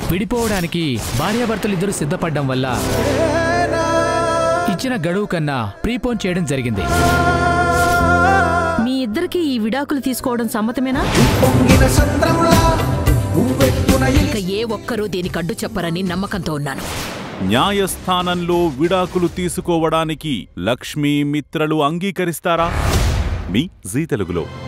విడిపోవడానికి భార్యాభర్తలిద్దరూ సిద్ధపడ్డం వల్ల ఇచ్చిన గడువు కన్నా ప్రీపోన్ చేయడం జరిగింది. మీ ఇద్దరికి ఈ విడాకులు తీసుకోవడం సమ్మతమేనా? ఇక ఏ ఒక్కరూ దీనికి అడ్డు చెప్పరని నమ్మకంతో ఉన్నాను. న్యాయస్థానంలో విడాకులు తీసుకోవడానికి లక్ష్మీ మిత్రలు అంగీకరిస్తారా? మీ జీ తెలుగులో.